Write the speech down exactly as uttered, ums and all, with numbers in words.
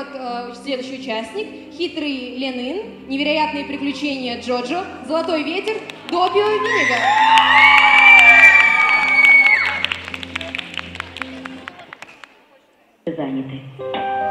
идет э, следующий участник. Хитрый Ленин, невероятные приключения Джоджо, Золотой ветер, Допио Винниган. Заняты.